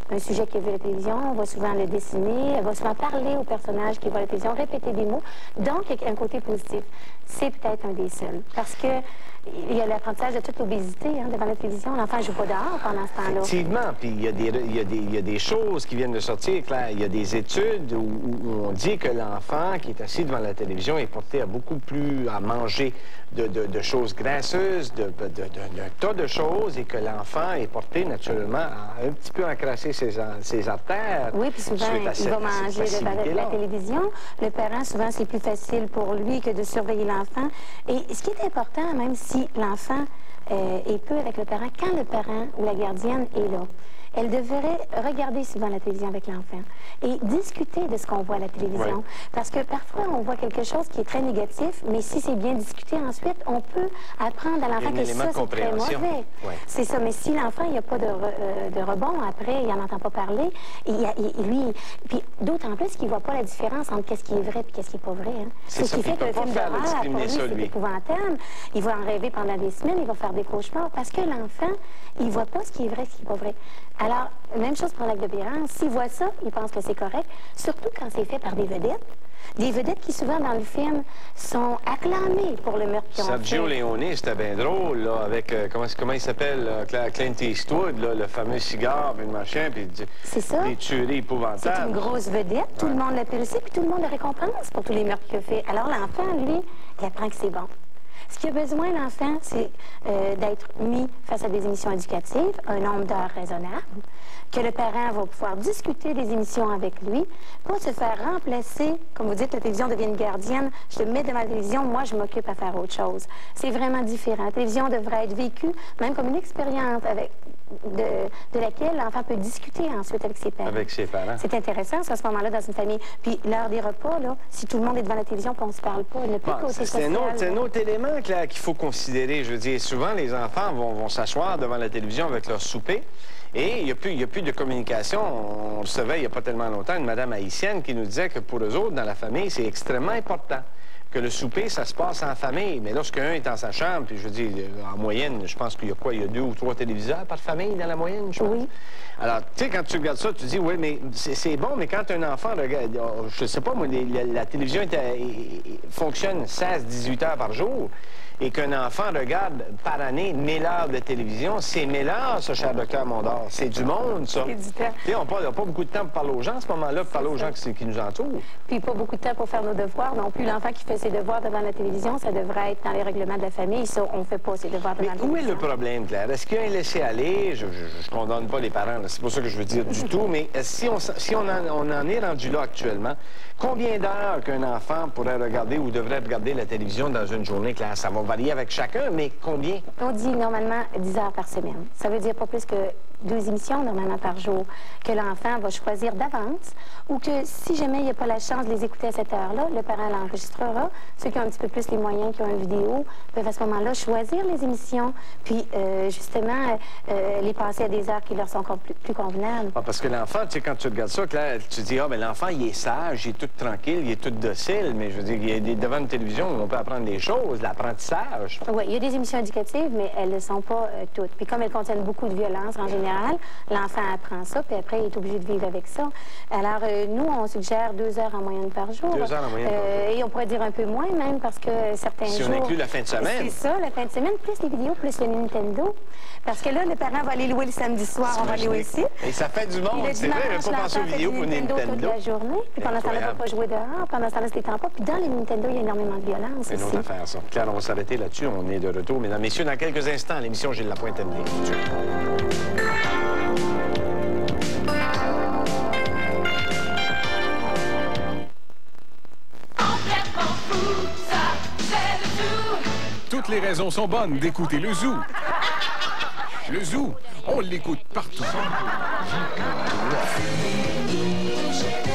un sujet qui a vu la télévision, on va souvent le dessiner, elle va souvent parler au personnage qui voit la télévision, répéter des mots. Donc, il y a un côté positif. C'est peut-être un des seuls. Parce que il y a l'apprentissage de toute l'obésité devant la télévision. L'enfant ne joue pas dehors pendant ce temps-là. Effectivement. Puis il y a des choses qui viennent de sortir, Claire. Il y a des études où on dit que l'enfant qui est assis devant la télévision est porté à beaucoup plus à manger de choses graisseuses, d'un tas de choses, et que l'enfant est porté naturellement à un petit peu encrasser ses artères. Oui, puis souvent, il va manger devant la télévision. Le parent, souvent, c'est plus facile pour lui que de surveiller l'enfant. Et ce qui est important, même si l'enfant est peu avec le parent, quand le parent ou la gardienne est là, elle devrait regarder souvent la télévision avec l'enfant et discuter de ce qu'on voit à la télévision. Oui. Parce que parfois, on voit quelque chose qui est très négatif, mais si c'est bien discuté ensuite, on peut apprendre à l'enfant que ça, c'est très mauvais. Oui. C'est ça. Mais si l'enfant, il n'y a pas de rebond après, il n'en entend pas parler, puis d'autant plus qu'il ne voit pas la différence entre qu'est-ce qui est vrai et qu'est-ce qui n'est pas vrai. Hein. C'est ce qui fait que le film d'horreur, pour lui, c'est épouvantable. Il va en rêver pendant des semaines, il va faire des cauchemars, parce que l'enfant, il ne voit pas ce qui est vrai et ce qui n'est pas vrai. Alors, même chose pour l'acte d'obéissance. S'il voit ça, il pense que c'est correct, surtout quand c'est fait par des vedettes. Des vedettes qui, souvent, dans le film, sont acclamées pour le meurtre qu'ils ont fait. Sergio Leone, c'était bien drôle, là, avec, comment il s'appelle, Clint Eastwood, là, le fameux cigare, puis le machin, puis des tueries épouvantables. C'est une grosse vedette, tout le monde l'apprécie, puis tout le monde le récompense pour tous les meurtres qu'il a fait. Alors, l'enfant, lui, il apprend que c'est bon. Ce qu'il a besoin, l'enfant, c'est d'être mis face à des émissions éducatives, un nombre d'heures raisonnable, que le parent va pouvoir discuter des émissions avec lui, pas se faire remplacer, comme vous dites, la télévision devient une gardienne, je te mets devant la télévision, moi je m'occupe à faire autre chose. C'est vraiment différent. La télévision devrait être vécue même comme une expérience de laquelle l'enfant peut discuter ensuite avec ses parents. Avec ses parents. C'est intéressant, à ce moment-là, dans une famille. Puis l'heure des repas, là, si tout le monde est devant la télévision et on ne se parle pas, il ne peut pas côté social. C'est un autre élément qu'il faut considérer. Je veux dire, souvent, les enfants vont s'asseoir devant la télévision avec leur souper. Et il n'y a plus de communication. On recevait il n'y a pas tellement longtemps une madame haïtienne qui nous disait que pour eux autres, dans la famille, c'est extrêmement important. Que le souper, ça se passe en famille. Mais lorsqu'un est dans sa chambre, puis je veux dire, en moyenne, je pense qu'il y a quoi? Il y a 2 ou 3 téléviseurs par famille dans la moyenne, je pense. Oui. Alors, tu sais, quand tu regardes ça, tu dis, oui, mais c'est bon, mais quand un enfant regarde, je sais pas, moi, la télévision fonctionne 16-18 heures par jour, et qu'un enfant regarde par année 1000 heures de télévision, c'est 1000 heures, ça, cher docteur Mondor. C'est du monde, ça. C'est du temps. Tu sais, on n'a pas beaucoup de temps pour parler aux gens à ce moment-là, pour parler aux gens qui nous entourent. Puis pas beaucoup de temps pour faire nos devoirs non plus. L'enfant qui fait ses devoirs devant la télévision, ça devrait être dans les règlements de la famille. Ça, on ne fait pas ses devoirs devant la télévision. Mais où est le problème, Claire? Est-ce qu'il y a un laisser-aller? Je ne condamne pas les parents, c'est pas ça que je veux dire du tout, mais si on en est rendu là actuellement, combien d'heures qu'un enfant pourrait regarder ou devrait regarder la télévision dans une journée, Claire? Ça va varier avec chacun, mais combien? On dit normalement 10 heures par semaine. Ça veut dire pas plus que 2 émissions normalement par jour, que l'enfant va choisir d'avance, ou que si jamais il n'y a pas la chance de les écouter à cette heure-là, le parent l'enregistrera. Ceux qui ont un petit peu plus les moyens, qui ont une vidéo, peuvent à ce moment-là choisir les émissions, puis justement les passer à des heures qui leur sont encore plus convenables. Ah, parce que l'enfant, tu sais, quand tu regardes ça, Claire, tu dis, ah, ben l'enfant, il est sage, il est tout tranquille, il est tout docile, mais je veux dire, il est devant une télévision, on peut apprendre des choses, l'apprentissage. Oui, il y a des émissions éducatives, mais elles ne sont pas toutes. Puis comme elles contiennent beaucoup de violence en général, l'enfant apprend ça, puis après, il est obligé de vivre avec ça. Alors, nous, on suggère 2 heures en moyenne par jour. 2 heures en moyenne par jour. Et on pourrait dire un peu moins, même, parce que certains jours... Si on inclut la fin de semaine. C'est ça, la fin de semaine, plus les vidéos, plus le Nintendo. Parce que là, le parent va aller louer le samedi soir, on va louer aussi. Et ça fait du monde, c'est vrai, il faut penser aux vidéos pour Nintendo. Toute la journée, puis pendant ce temps-là, il ne va pas jouer dehors, pendant ce temps-là, c'est pas. Puis dans les Nintendo, il y a énormément de violence aussi. C'est une autre affaire, ça. Claire, on va s'arrêter là-dessus, on est de retour. Mesdames, messieurs, dans quelques instants, l'émission Gilles Lapointe terminée. Toutes les raisons sont bonnes d'écouter le Zoo. Le Zoo, on l'écoute partout.